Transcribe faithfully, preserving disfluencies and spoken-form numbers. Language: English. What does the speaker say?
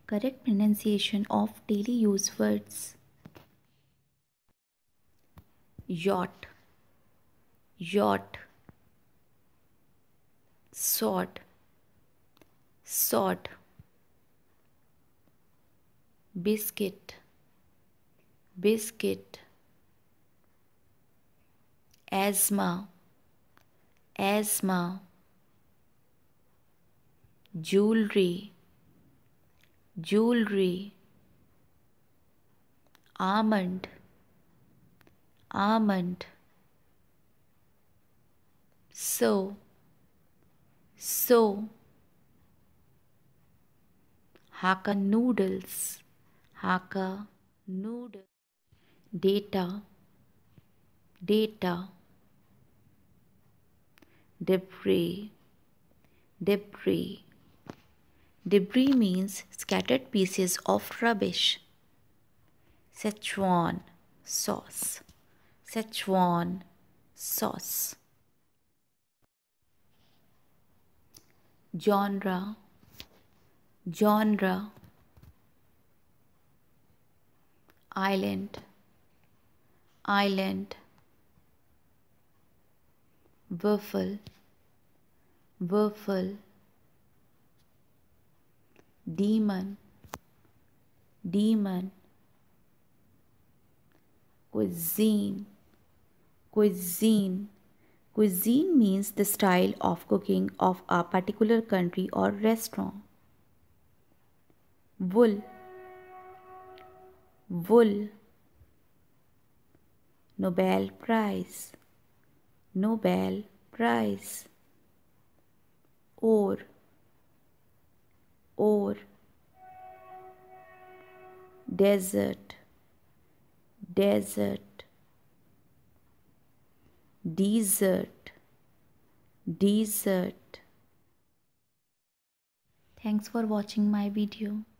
Correct pronunciation of daily use words. Yacht, yacht. Sword, sword. Biscuit, biscuit. Asthma, asthma. Jewelry, jewelry. Almond, almond. So, so. Hakka noodles, Hakka noodles. Data, data. Debris, debris. Debris means scattered pieces of rubbish. Szechuan sauce, Szechuan sauce. Genre, genre. Island, island. Waffle, waffle. Demon, demon. Cuisine, cuisine. Cuisine means the style of cooking of a particular country or restaurant. Wool, wool. Nobel Prize, Nobel Prize. Ore, ore. Desert, desert. Dessert, dessert. Thanks for watching my video.